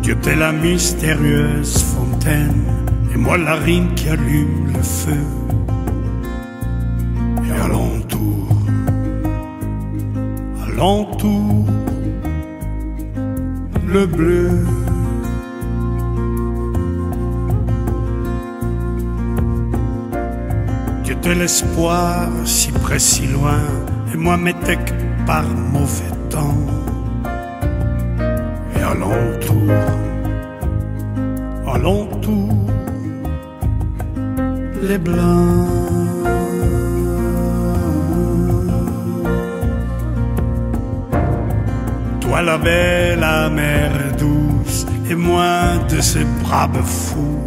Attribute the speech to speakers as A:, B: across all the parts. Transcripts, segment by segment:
A: Tu étais la mystérieuse fontaine, et moi la rime qui allume le feu. Et alentour, alentour, le bleu. Tu étais l'espoir si près si loin, et moi m'étais que par mauvais temps. Et alentour, alentour, les blancs. Toi la belle, la mer douce, et moi de ces braves fous.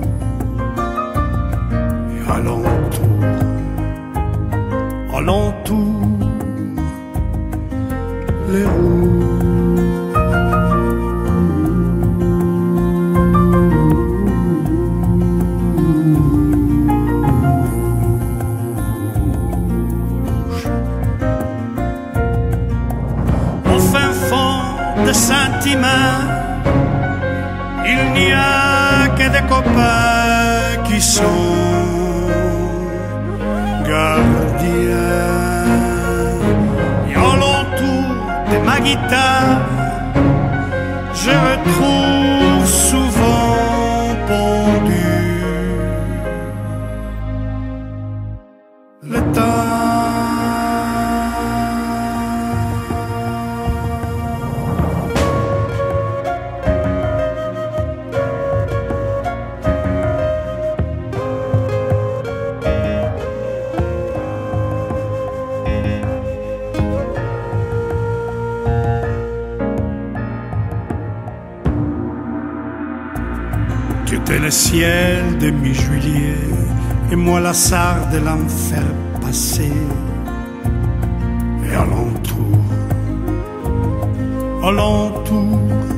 A: Et alentour, alentour, les roues. Au fin fond de Saint-Hymin, il n'y a que des copains qui sont gardiens. Et alentour de ma guitare, je retrouve souvent pendu le temps. Tu étais le ciel de mi-juillet, et moi la sarre de l'enfer passé. Et alentour, alentour,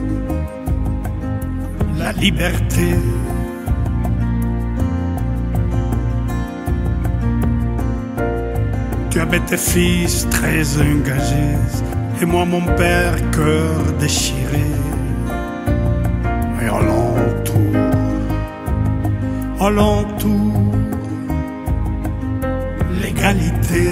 A: la liberté. Tu avais tes fils très engagés, et moi mon père cœur déchiré. Et alentour, alentour, l'égalité.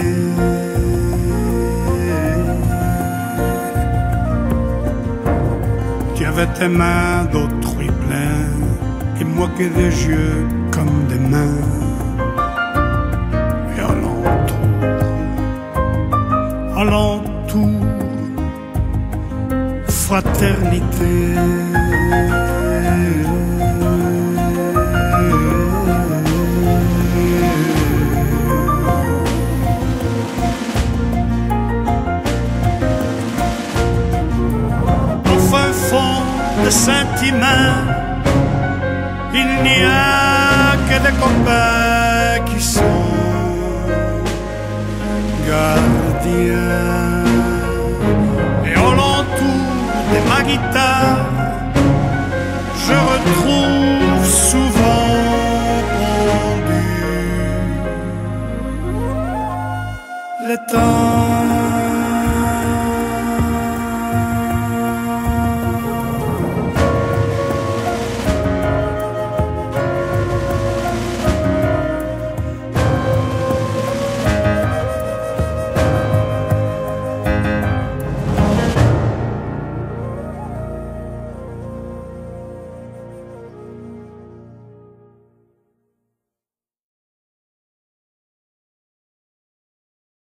A: Tu avais tes mains d'autrui pleines, et moi que des yeux comme des mains. Et alentour, alentour, fraternité. De Saint-Hymin, il n'y a que des copains qui sont gardiens. Et alentour de ma guitare, je retrouve souvent pendu le temps.